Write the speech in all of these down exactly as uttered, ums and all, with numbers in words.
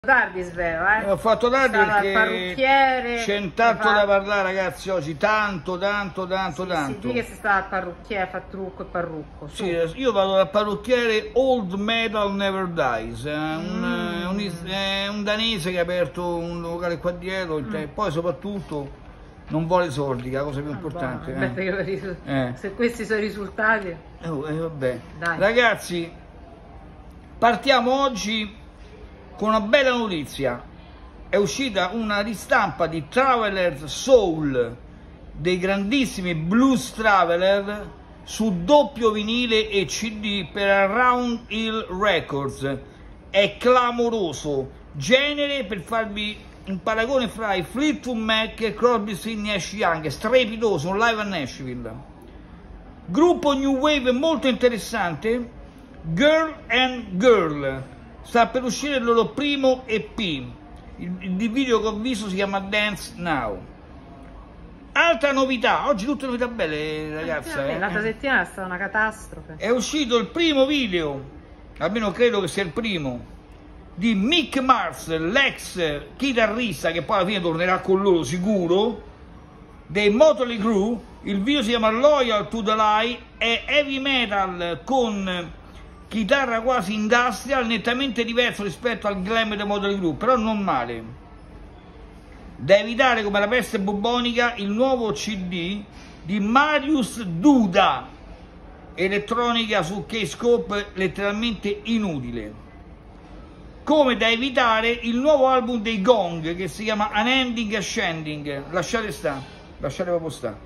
Tardi svero, eh? Ho fatto tardi perché c'è tanto fa... da parlare, ragazzi, oggi, tanto, tanto, tanto, sì, tanto. Sì, che si sta al parrucchiere, fa trucco e parrucco. Sì, io vado dal parrucchiere Old Metal Never Dies, è un, Mm. un, è un danese che ha aperto un locale qua dietro, mm. e poi soprattutto non vuole soldi, che è la cosa più ah, importante. Buono, eh. Che eh. Se questi sono i risultati. Eh, eh, vabbè. Dai. Ragazzi, partiamo oggi con una bella notizia. È uscita una ristampa di Traveler's Soul dei grandissimi Blues Traveler su doppio vinile e C D per Around Hill Records. È clamoroso, genere, per farvi un paragone fra i Fleetwood Mac e Crosby, Stills, Nash Young, strepitoso, un live a Nashville. Gruppo New Wave molto interessante, Girl and Girl. Sta per uscire il loro primo E P, il, il video che ho visto si chiama Dance Now. Altra novità, oggi tutte novità belle, ragazze. Eh, L'altra settimana è stata una catastrofe. È uscito il primo video, almeno credo che sia il primo, di Mick Mars, l'ex chitarrista che poi alla fine tornerà con loro sicuro, dei Motley Crue. Il video si chiama Loyal to the Lie, è heavy metal con chitarra quasi industrial, nettamente diverso rispetto al glam dei Motley Crue, però non male. Da evitare come la peste bubonica il nuovo C D di Marius Duda, elettronica su K-Scope letteralmente inutile. Come da evitare il nuovo album dei Gong che si chiama Unending Ascending, lasciate stare, lasciate proprio stare.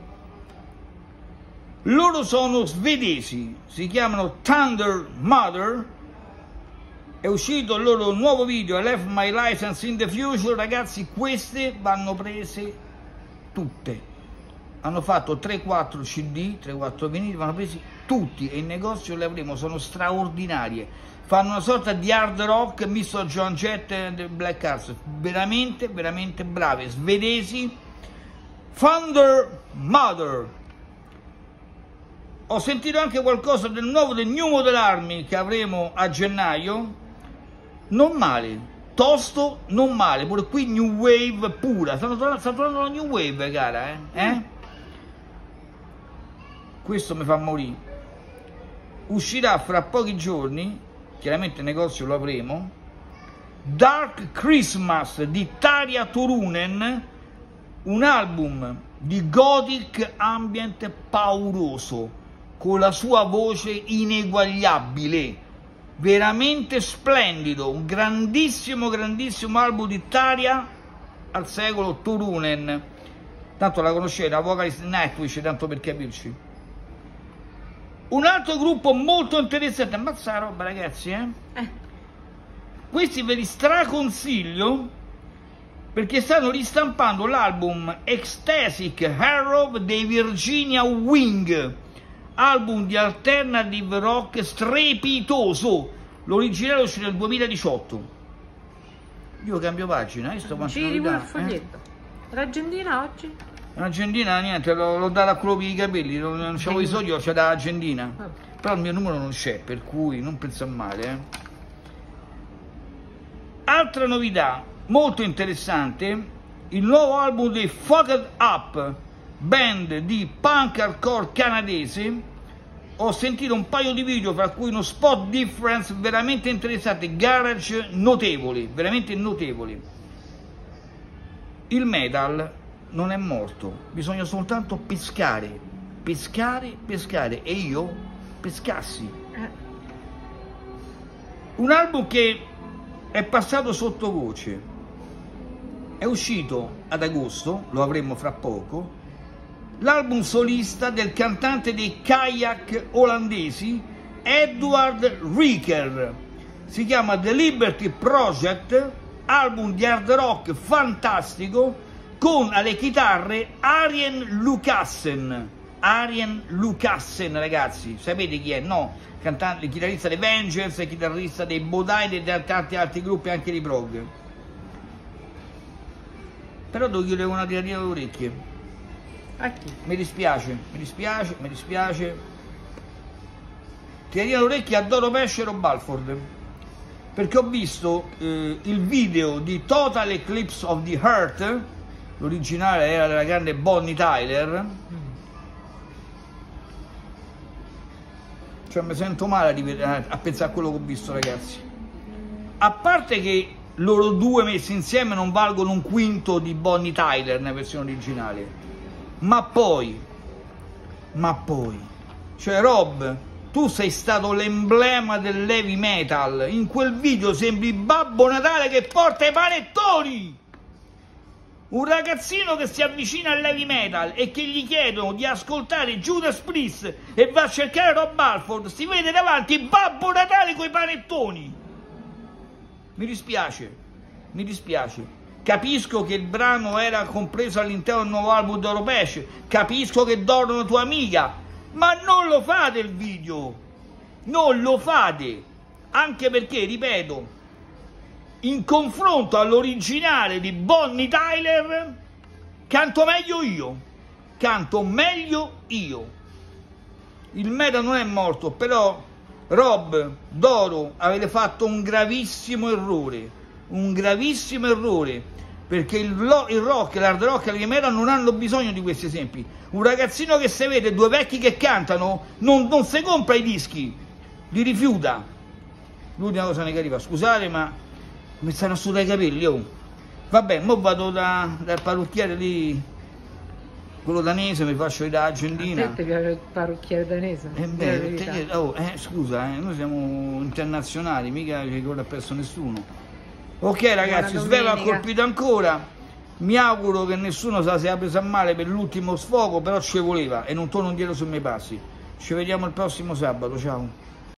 Loro sono svedesi, si chiamano Thunder Mother, è uscito il loro nuovo video, I Left My License in the Future. Ragazzi, queste vanno prese tutte, hanno fatto tre quattro C D, tre quattro vinili, vanno presi tutti e in negozio le avremo, sono straordinarie, fanno una sorta di hard rock misto a Joan Jett e Black Arts, veramente, veramente brave, svedesi. Thunder Mother. Ho sentito anche qualcosa del nuovo del New Model Army che avremo a gennaio, non male, tosto, non male, pure qui New Wave pura, stanno tornando, sta tornando la New Wave, cara, eh? eh? Questo mi fa morire. Uscirà fra pochi giorni, chiaramente in negozio lo avremo, Dark Christmas di Tarja Turunen, un album di gothic ambient pauroso, con la sua voce ineguagliabile, veramente splendido, un grandissimo, grandissimo album di Tarja al secolo Turunen, tanto la conoscete, la vocalist Nightwish, tanto per capirci. Un altro gruppo molto interessante, ammazza la roba, ragazzi, eh? eh. Questi ve li straconsiglio perché stanno ristampando l'album Ecstatic Arrow dei Virginia Wing, album di alternative rock strepitoso, l'originale è uscito nel duemiladiciotto. Io cambio pagina, hai sto Giri il foglietto. Eh? L'Argentina oggi? L'Argentina niente, l'ho data a quello per i capelli, non, non c'avevo i soldi, c'è da Argentina. Ah. Però il mio numero non c'è, per cui non pensa male. Eh. Altra novità molto interessante, il nuovo album dei Fucked Up, band di punk hardcore canadese. Ho sentito un paio di video, fra cui uno spot difference veramente interessante, garage notevoli, veramente notevoli. Il metal non è morto, bisogna soltanto pescare, pescare, pescare, e io pescassi. Un album che è passato sottovoce, è uscito ad agosto, lo avremo fra poco, l'album solista del cantante dei kayak olandesi Edward Rieker, si chiama The Liberty Project, album di hard rock fantastico con alle chitarre Arjen Lucassen. Arjen Lucassen, ragazzi, sapete chi è? No, cantante, chitarrista dei Vengers, chitarrista dei Bodai e di tanti altri gruppi anche di prog. Però devo chiudere una tiratina alle orecchie. Mi dispiace, mi dispiace, mi dispiace. Tiratina alle orecchie a Doro Pesce e Balford. perché ho visto eh, il video di Total Eclipse of the Heart, l'originale era della grande Bonnie Tyler. Cioè mi sento male a, a pensare a quello che ho visto, ragazzi. A parte che loro due messi insieme non valgono un quinto di Bonnie Tyler nella versione originale, ma poi ma poi cioè Rob, tu sei stato l'emblema dell'heavy metal, in quel video sembri Babbo Natale che porta i panettoni, un ragazzino che si avvicina all'heavy metal e che gli chiedono di ascoltare Judas Priest e va a cercare Rob Halford, si vede davanti Babbo Natale coi panettoni. Mi dispiace, mi dispiace. Capisco che il brano era compreso all'interno del nuovo album di Europesce, capisco che dormono tua amica, ma non lo fate il video, non lo fate, anche perché, ripeto, in confronto all'originale di Bonnie Tyler, canto meglio io, canto meglio io. Il metal non è morto, però Rob, Doro, avete fatto un gravissimo errore, un gravissimo errore, perché il, il rock, l'hard rock e l'heavy metal non hanno bisogno di questi esempi. Un ragazzino che se vede due vecchi che cantano non, non si compra i dischi, li rifiuta. L'ultima cosa negativa, scusate ma mi stanno a sudare i capelli, oh. Vabbè, mo vado da, dal parrucchiere lì, quello danese, mi faccio da agendina. A te ti piace il parrucchiere danese? Eh beh, te, oh, eh, scusa, eh, noi siamo internazionali, mica ci corre perso nessuno. Ok ragazzi, Sveva ha colpito ancora, mi auguro che nessuno se la sia presa a male per l'ultimo sfogo, però ci voleva e non torno indietro sui miei passi. Ci vediamo il prossimo sabato, ciao.